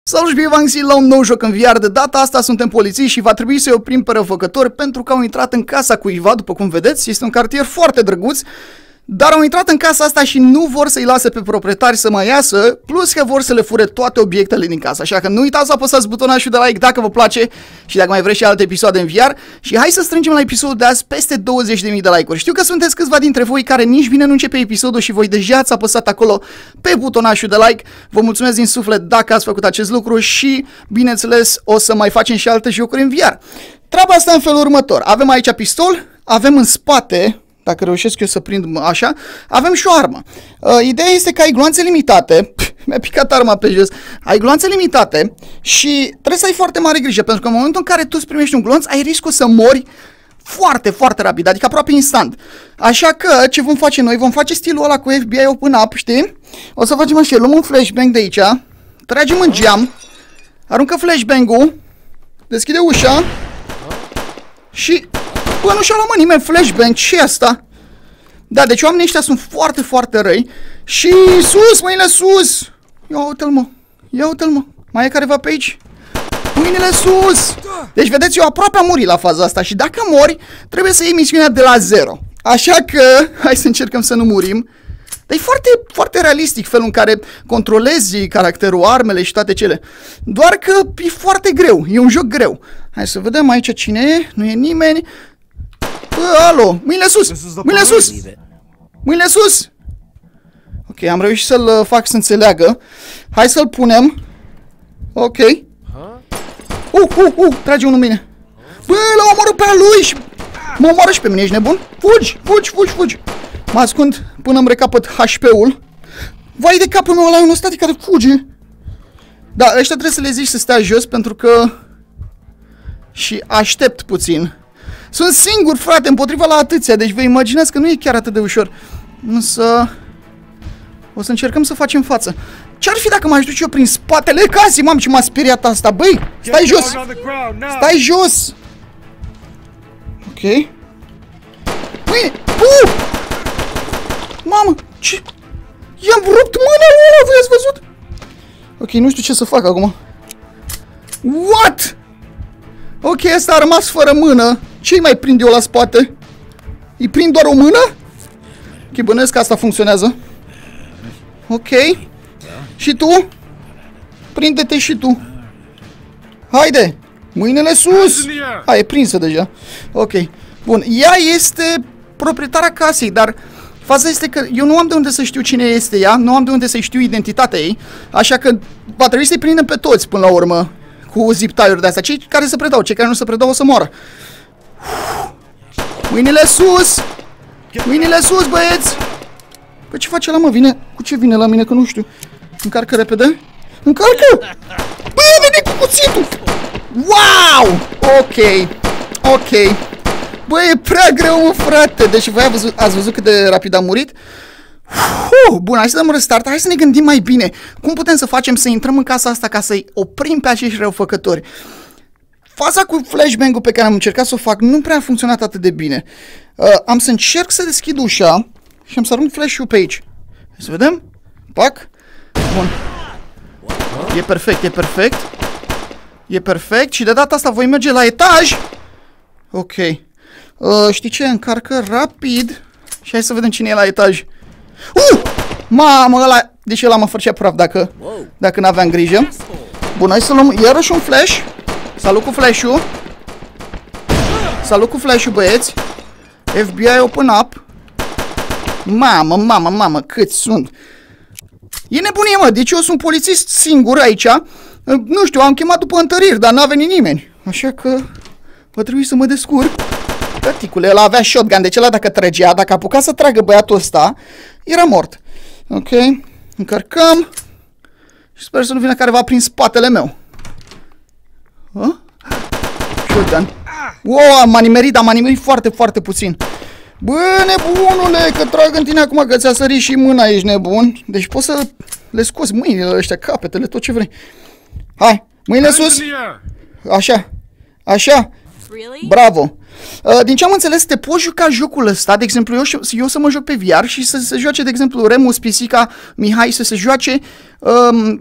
Salut și bine v-am găsit la un nou joc în VR. De data asta suntem polițiști și va trebui să-i oprim pe răufăcători pentru că au intrat în casa cuiva, după cum vedeți. Este un cartier foarte drăguț, dar au intrat în casa asta și nu vor să-i lase pe proprietari să mai iasă, plus că vor să le fure toate obiectele din casă. Așa că nu uitați să apăsați butonașul de like dacă vă place și dacă mai vreți și alte episoade în VR. Și hai să strângem la episodul de azi peste 20.000 de like-uri. Știu că sunteți câțiva dintre voi care nici bine nu începe episodul și voi deja ați apăsat acolo pe butonașul de like. Vă mulțumesc din suflet dacă ați făcut acest lucru și, bineînțeles, o să mai facem și alte jocuri în VR. Treaba asta în felul următor. Avem aici pistol, avem în spate... Dacă reușesc eu să prind așa, avem și o armă. Ideea este că ai gloanțe limitate. Mi-a picat arma pe jos. Ai gloanțe limitate și trebuie să ai foarte mare grijă, pentru că în momentul în care tu îți primești un glonț, ai riscul să mori foarte, foarte rapid, adică aproape instant. Așa că, ce vom face noi? Vom face stilul ăla cu FBI Open Up, știi? O să facem așa, luăm un flashbang de aici, tragem în geam, aruncă flashbang-ul, deschide ușa și... Bă, nu și-a luat nimeni flashbang, ce asta? Da, deci oamenii ăștia sunt foarte, foarte răi. Și sus, mâinile sus! Ia uite-l, mă, ia uite-l, mă. Mai e careva pe aici? Mâinile sus! Deci, vedeți, eu aproape am murit la faza asta. Și dacă mori, trebuie să iei misiunea de la zero. Așa că, hai să încercăm să nu murim. Dar e foarte, foarte realistic felul în care controlezi caracterul, armele și toate cele. Doar că e foarte greu, e un joc greu. Hai să vedem aici cine e, nu e nimeni. Bă, alo, mâinile sus! Mâinile sus! Mâinile sus! Ok, am reușit să-l fac să înțeleagă. Hai să-l punem. Ok. Trage unul în mine. Bă, l-a omorât pe a lui și... mă omoară și pe mine, ești nebun? Fugi, fugi, fugi, fugi. Mă ascund până îmi recapăt HP-ul. Vai de capul meu, ăla e un static care fuge. Da, ăștia trebuie să le zici să stea jos pentru că... Și aștept puțin. Sunt singur, frate, împotriva la atâția, deci vă imaginați că nu e chiar atât de ușor. Însă... o să încercăm să facem față. Ce-ar fi dacă m-aș duce eu prin spatele casei? Mamă, ce m-a speriat asta, băi! Stai jos! Stai jos! Ok. Mâine! Mamă, ce... I-am rupt mâna, voi ați văzut? Ok, nu știu ce să fac acum. What? Ok, ăsta a rămas fără mână. Ce-i mai prind eu la spate? Îi prind doar o mână? Ok, bănuiesc că asta funcționează. Ok. Și tu? Prinde-te și tu. Haide! Mâinile sus! Hai, e prinsă deja. Ok. Bun, ea este proprietara casei, dar faza este că eu nu am de unde să știu cine este ea, nu am de unde să știu identitatea ei, așa că va trebui să-i prindem pe toți până la urmă cu zip tie-uri de astea. Cei care se predau, cei care nu se predau o să moară. Mâinile sus! Mâinile sus, băieți! Păi ce face ăla, mă? Vine? Cu ce vine la mine? Că nu știu. Încarcă repede? Încarcă! Bă, vine cu cuțitul! Wow! Ok. Ok. Bă, e prea greu, mă, frate. Deci voi ați văzut cât de rapid am murit? Bun, hai să dăm restart. Hai să ne gândim mai bine. Cum putem să facem să intrăm în casa asta ca să-i oprim pe acești răufăcători? Faza cu flashbang-ul pe care am încercat să o fac nu prea a funcționat atât de bine. Am să încerc să deschid ușa și am să arunc flash-ul pe aici. Hai să vedem. Pac. Bun. E perfect, e perfect. E perfect și de data asta voi merge la etaj. Ok. Știi ce? Încarcă rapid. Și hai să vedem cine e la etaj. Mamă, ăla... Deci ăla mă făcea praf dacă n-aveam grijă. Bun, hai să luăm iarăși un flash. Salut cu flash-ul. Salut cu flash-ul, băieți. FBI Open Up. Mamă, mamă, mamă, câți sunt. E nebunie, mă, deci eu sunt polițist singur aici. Nu știu, am chemat după întăriri, dar n-a venit nimeni. Așa că va trebui să mă descurc. Tăticule, ăla avea shotgun, deci ăla dacă trăgea, dacă apuca să tragă băiatul ăsta, era mort. Ok, încărcăm. Și sper să nu vină careva prin spatele meu. Shotgun. Wow, m-a nimerit, dar m-a nimerit foarte, foarte puțin. Bă, nebunule, că trag în tine acum că ți-a sărit și mâna, ești nebun. Deci poți să le scoți mâinile ăștia, capetele, tot ce vrei. Hai, mâinile sus. Așa, așa. Bravo. Din ce am înțeles, te poți juca jocul ăsta, de exemplu, eu să mă joc pe VR și să se joace, de exemplu, Remus, Pisica, Mihai, să se joace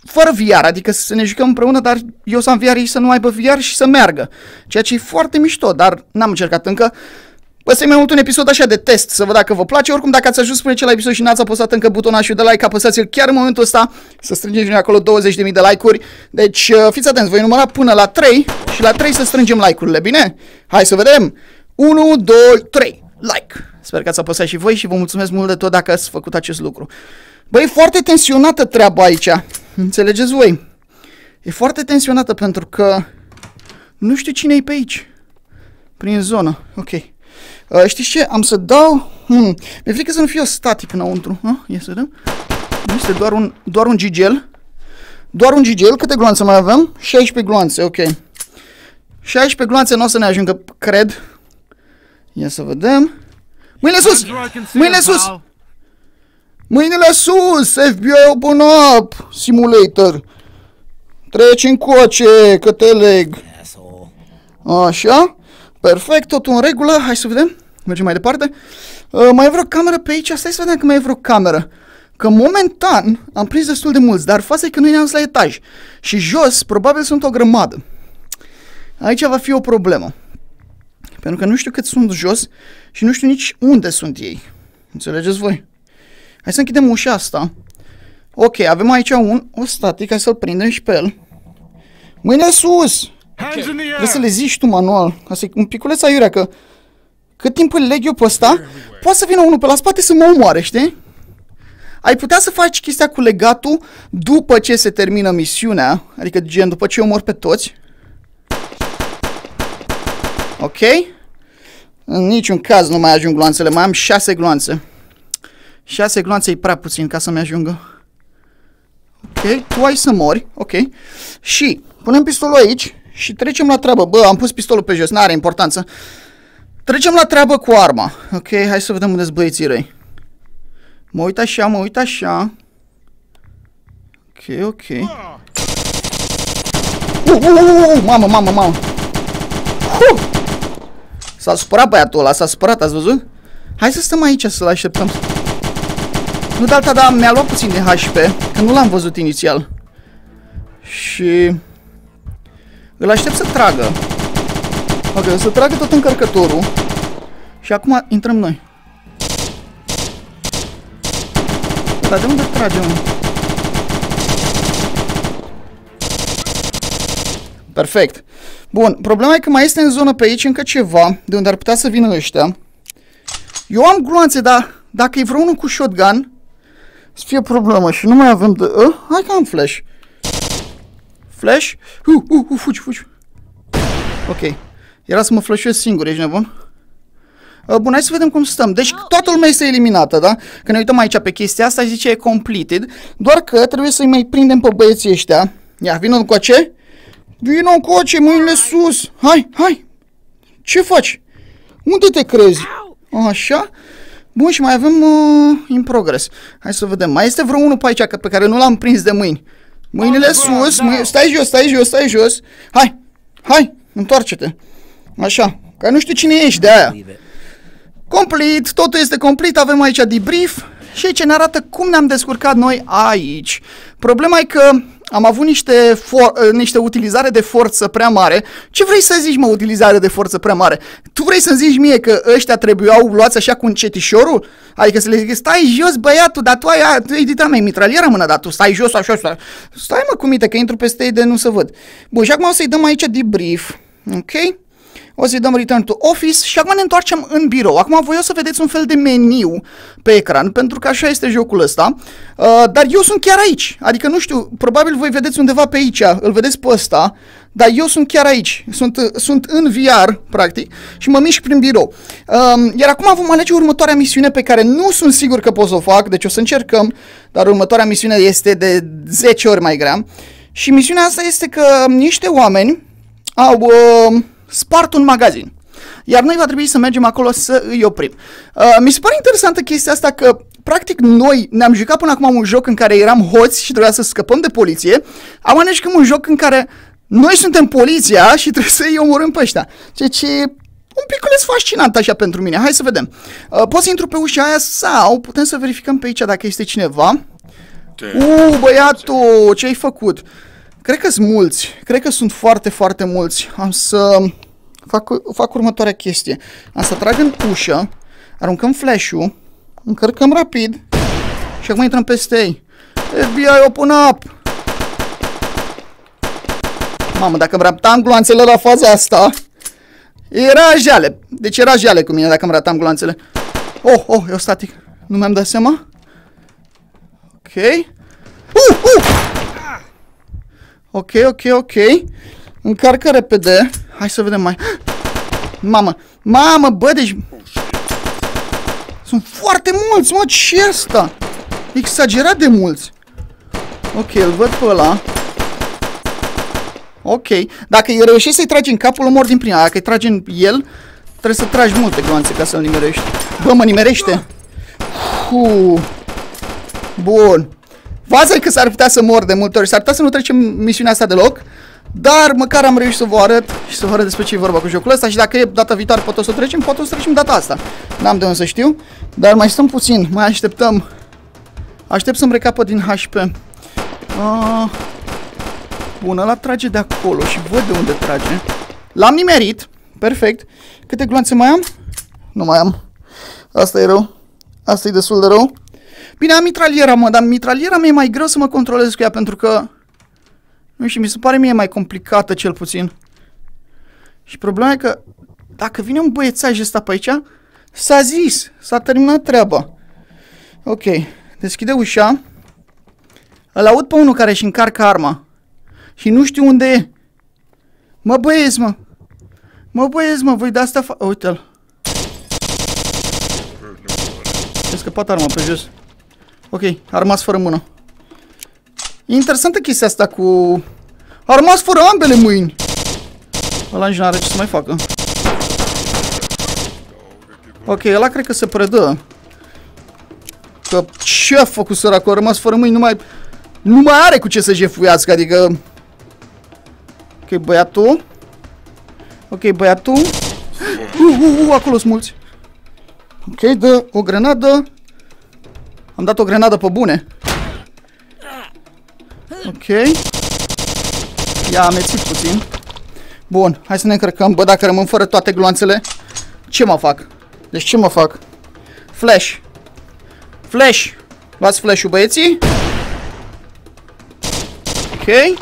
fără VR, adică să ne jucăm împreună, dar eu să am VR și să nu aibă VR și să meargă. Ceea ce e foarte mișto, dar n-am încercat încă. Ăsta e mai mult un episod așa de test, să văd dacă vă place. Oricum, dacă ați ajuns până la episod și n-ați apăsat încă butonașul de like, apăsați-l chiar în momentul ăsta, să strângem noi acolo 20.000 de like-uri. Deci, fiți atenți, voi număra până la 3 și la 3 să strângem like-urile, bine? Hai să vedem! 1, 2, 3, like! Sper că ați apăsat și voi și vă mulțumesc mult de tot dacă ați făcut acest lucru. Băi, e foarte tensionată treaba aici, înțelegeți voi? E foarte tensionată pentru că nu știu cine e pe aici, prin zonă, ok. Știți ce? Am să dau... Mi-e frică să nu fie o static înăuntru. Ia să vedem. Este doar un gigel. Doar un gigel. Câte gloanțe mai avem? 16 gloanțe, ok. 16 gloanțe nu o să ne ajungă, cred. Ia să vedem. Mâinile sus! Mâinile sus! Mâinile sus! FBI open up! Simulator. Treci încoace, că te leg. Așa. Perfect, totul în regulă. Hai să vedem. Mergem mai departe. Mai e vreo cameră pe aici? Stai să vedem că mai e vreo cameră. Că momentan am prins destul de mulți, dar fața e că noi ne-am dus la etaj. Și jos, probabil sunt o grămadă. Aici va fi o problemă. Pentru că nu știu cât sunt jos și nu știu nici unde sunt ei. Înțelegeți voi? Hai să închidem ușa asta. Ok, avem aici o static, hai să-l prindem și pe el. Mâine sus! Trebuie să le zici tu manual. Asta e un piculeț aiurea, că cât timp îl leg eu pe ăsta, poate să vină unul pe la spate să mă omoare, știi? Ai putea să faci chestia cu legatul după ce se termină misiunea, adică gen după ce omor pe toți. Ok? În niciun caz nu mai ajung gloanțele, mai am 6 gloanțe. 6 gloanțe e prea puțin ca să-mi ajungă. Ok, tu ai să mori, ok. Și punem pistolul aici și trecem la treabă. Bă, am pus pistolul pe jos, n-are importanță. Trecem la treabă cu arma. Ok, hai să vedem unde-s băieții răi. Mă uit așa, mă uit așa. Ok, ok. Mamă, mamă, mamă. S-a supărat băiatul ăla, s-a supărat, ați văzut? Hai să stăm aici să-l așteptăm. Nu de alta, dar mi-a luat puțin de HP, că nu l-am văzut inițial. Și îl aștept să tragă. Ok, o să tragă tot încărcătorul. Și acum intrăm noi. Dar de unde tragem? Perfect. Bun, problema e că mai este în zonă pe aici încă ceva, de unde ar putea să vină ăștia. Eu am gloanțe, dar dacă e vreo unul cu shotgun, să fie problemă și nu mai avem de... hai că am flash. Flash? Fugi, fugi. Ok. Era să mă flashuez singur, ești nebun? Bun, hai să vedem cum stăm. Deci toată lumea este eliminată, da? Când ne uităm aici pe chestia asta, zice e completed. Doar că trebuie să-i mai prindem pe băieții ăștia. Ia, vină încoace. Vină încoace, mâinile sus. Hai, hai. Ce faci? Unde te crezi? Așa. Bun, și mai avem in progress. Hai să vedem. Mai este vreo unul pe aici pe care nu l-am prins de mâini. Mâinile sus. Stai jos, stai jos, stai jos. Hai, hai, întoarce-te. Așa. Că nu știu cine ești de aia. Complet, totul este complet, avem aici debrief și aici ne arată cum ne-am descurcat noi aici. Problema e că am avut niște utilizare de forță prea mare. Ce vrei să zici, mă, utilizare de forță prea mare? Tu vrei să zici mie că ăștia trebuiau luați așa cu încetișorul? Adică să le zic, stai jos, băiatul, dar tu ai editat mai mitraliera, mână, dar tu stai jos, așa, stai mă cu minte, că intru peste ei de nu se văd. Bun, și acum o să-i dăm aici debrief, ok? O să-i dăm return to office și acum ne întoarcem în birou. Acum voi o să vedeți un fel de meniu pe ecran, pentru că așa este jocul ăsta. Dar eu sunt chiar aici. Adică nu știu, probabil voi vedeți undeva pe aici, îl vedeți pe ăsta, dar eu sunt chiar aici. Sunt în VR, practic, și mă mișc prin birou. Iar acum vom alege următoarea misiune pe care nu sunt sigur că pot să o fac, deci o să încercăm, dar următoarea misiune este de 10 ori mai grea. Și misiunea asta este că niște oameni au... spart un magazin. Iar noi va trebui să mergem acolo să îi oprim. Mi se pare interesantă chestia asta că, practic, noi ne-am jucat până acum un joc în care eram hoți și trebuia să scăpăm de poliție. Acum ne jucăm un joc în care noi suntem poliția și trebuie să îi omorâm pe ăștia. Ceea ce e un piculeț fascinant așa pentru mine. Hai să vedem. Pot să intru pe ușa aia sau putem să verificăm pe aici dacă este cineva. Băiatul, ce ai făcut? Cred că sunt mulți. Cred că sunt foarte, foarte mulți. Am să fac următoarea chestie. Am să trag în ușă, aruncăm flash-ul, încărcăm rapid și acum intrăm peste ei. FBI, open up! Mamă, dacă îmi ratam gloanțele la faza asta, era jale. Deci era jale cu mine dacă îmi ratam gloanțele. Eu static. Nu mi-am dat seama. Ok. Ok. Încarcă repede. Hai să vedem mai. Mamă, bă, deci... Sunt foarte mulți, mă, ce e asta? Exagerat de mulți. Ok, îl văd pe ăla. Ok. Dacă îi reușești să-i tragi în capul, îl mor din prima. Dacă îi tragi în el, trebuie să tragi multe gloanțe ca să-l nimerești. Bă, mă nimerește. Bun. Vaza-i că s-ar putea să mor de multe ori. S-ar putea să nu trecem misiunea asta deloc. Dar măcar am reușit să vă arăt și să vă arăt despre ce e vorba cu jocul ăsta. Și dacă e data viitoare poate o să trecem, poate o să trecem data asta. N-am de unde să știu. Dar mai stăm puțin, mai așteptăm. Aștept să-mi recapă din HP. Bun, ăla trage de acolo și văd de unde trage. L-am nimerit. Perfect. Câte gloanțe mai am? Nu mai am. Asta e rău. Asta e destul de rău. Bine, am mitraliera, mă, dar mitraliera mea e mai greu să mă controlez cu ea pentru că... Nu știu, mi se pare mie mai complicată cel puțin. Și problema e că dacă vine un băiețaj ăsta pe aici, s-a zis, s-a terminat treaba. Ok, deschide ușa. Îl aud pe unul care își încarcă arma. Și nu știu unde e. Mă băieți, mă. Mă băieți, mă, voi de asta uite-l. A scăpat arma pe jos. Ok, a rămas fără mână. E interesantă chestia asta cu... A rămas fără ambele mâini. Ăla nici n-are ce să mai facă. Ok, ăla cred că se predă. Că ce a făcut săracul? A rămas fără mâini, nu mai are cu ce să jefuiască, adică... Ok, băiatul. Ok, băiatul. Acolo sunt mulți. Ok, dă o grenadă. Am dat o grenadă pe bune. Ok. I-a amețit puțin. Bun, hai să ne încărcăm. Bă, dacă rămân fără toate gloanțele, ce mă fac? Deci ce mă fac? Flash. Flash. Luați flash-ul, băieții. Ok.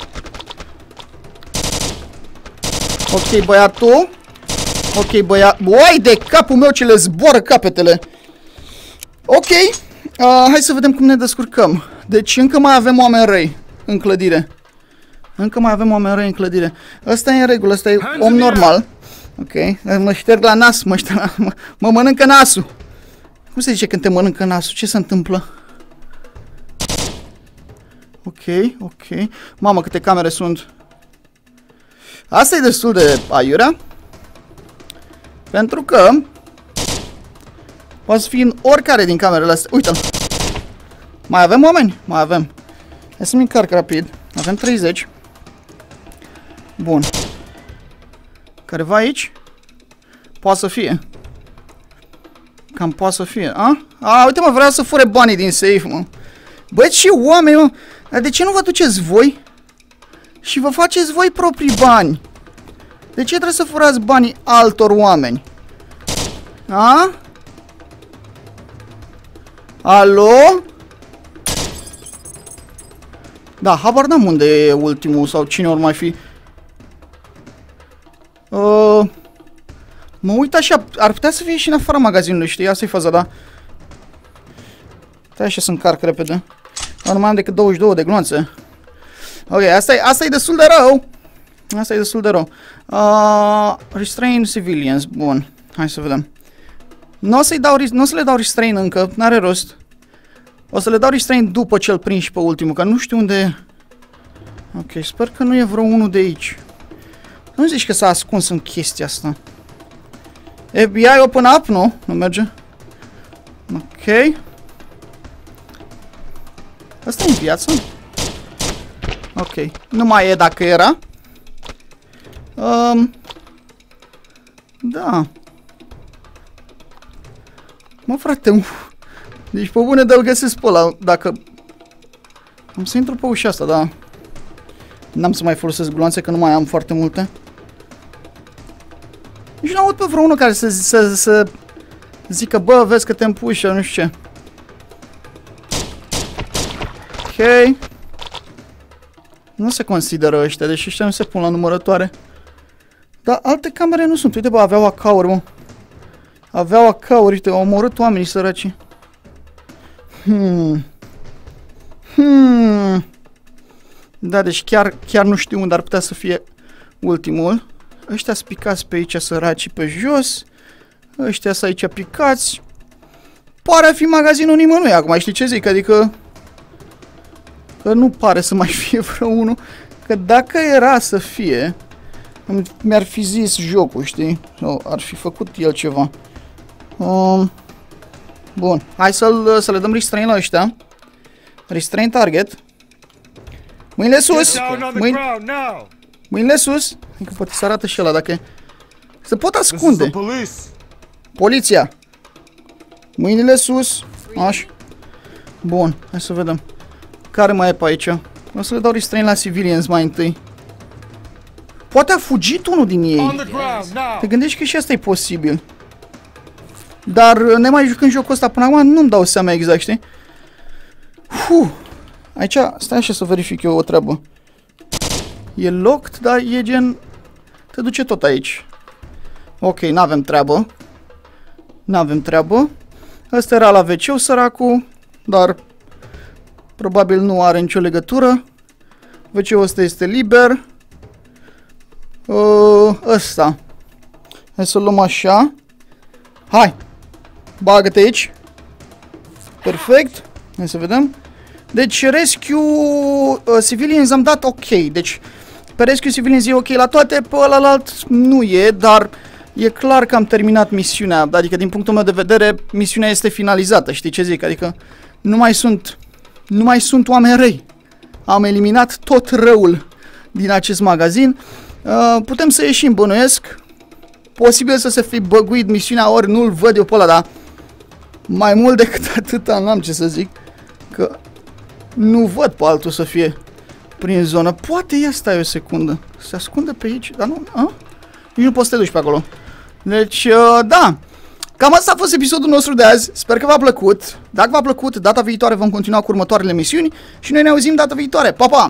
Ok, băiatul. Ok, băiat. Uai, de capul meu ce le zboară capetele. Ok. Hai să vedem cum ne descurcăm. Deci încă mai avem oameni răi în clădire. Încă mai avem oameni răi în clădire. Ăsta e în regulă, ăsta e om normal. Ok. Mă șterg la nas, mă mănâncă nasul. Cum se zice când te mănâncă nasul? Ce se întâmplă? Ok. Mamă, câte camere sunt. Asta e destul de aiurea. Pentru că poate să fie în oricare din camerele astea. Uite-l. Mai avem oameni? Mai avem. Hai să-mi încarc rapid. Avem 30. Bun. Careva aici? Poate să fie. Cam poate să fie. Uite, mă, vreau să fure banii din safe, mă. Băi, ce oameni, mă. Dar de ce nu vă duceți voi și vă faceți voi proprii bani? De ce trebuie să furați banii altor oameni? Alo? Da, habar n-am unde e ultimul sau cine ori mai fi. Mă uit așa, ar putea să fie și în afara magazinului, știi? Asta e faza, da? Stai așa să încarc repede. Nu mai am decât 22 de gloanțe. Ok, asta e destul de rău. Asta e destul de rău. Restrain civilians. Bun, hai să vedem. Nu o să le dau restrain încă, n-are rost. O să le dau restrain după ce-l prind și pe ultimul, că nu știu unde e. Ok, sper că nu e vreo unul de aici. Nu zici că s-a ascuns în chestia asta. FBI, open up? Nu, nu merge. Ok. Asta e în viață? Ok, nu mai e dacă era. Da. Mă, frate, deci pe bune de-l găsesc pe ăla, dacă... Am să intru pe ușa asta, dar n-am să mai folosesc gloanțe, că nu mai am foarte multe. Nici nu aud pe vreunul care să zică, bă, vezi că te împușă, nu știu ce. Ok. Nu se consideră ăștia, deși ăștia nu se pun la numărătoare. Dar alte camere nu sunt. Uite, bă, aveau AK-uri, mă. Aveau AK-uri, uite, au omorât oamenii săraci. Da, deci chiar nu știu unde ar putea să fie ultimul. Ăștia sunt picați pe aici, săraci pe jos. Ăștia sunt aici picați. Pare a fi magazinul nimănui acum, știi ce zic? Adică că nu pare să mai fie vreunul. Că dacă era să fie, mi-ar fi zis jocul, știi? Sau ar fi făcut el ceva. Bun, hai să le dăm restrain la ăștia. Restrain target. Mâinile sus! Mâinile sus! Încă poate să arată și ăla dacă... Se pot ascunde. Poliția! Mâinile sus! Așa. Bun, hai să vedem. Care mai e pe aici? O să le dau restrain la civilians mai întâi. Poate a fugit unul din ei. Te gândești că și asta e posibil. Dar nemai jucând jocul ăsta până acum nu-mi dau seama exact, știi? Aici, stai așa să verific eu o treabă. E locked, dar e gen... Te duce tot aici. Ok, n-avem treabă. N-avem treabă. Ăsta era la WC-ul, săracul. Dar probabil nu are nicio legătură. WC-ul ăsta este liber. Ăsta. Hai să-l luăm așa. Hai. Bagă-te aici. Perfect. Hai să vedem. Deci rescue civilians am dat ok. Deci pe rescue civilians e ok la toate. Pe ălalt nu e. Dar e clar că am terminat misiunea. Adică din punctul meu de vedere misiunea este finalizată. Știi ce zic? Adică nu mai sunt oameni răi. Am eliminat tot răul din acest magazin. Putem să ieșim, bănuiesc. Posibil să se fi băguit misiunea, ori nu-l văd eu pe ăla, dar mai mult decât atâta n-am ce să zic. Că nu văd pe altul să fie prin zonă. Poate ia, stai o secundă. Se ascunde pe aici, dar nu, nici nu poți să te duci pe acolo. Deci, da. Cam asta a fost episodul nostru de azi. Sper că v-a plăcut. Dacă v-a plăcut, data viitoare vom continua cu următoarele misiuni și noi ne auzim data viitoare. Pa, pa!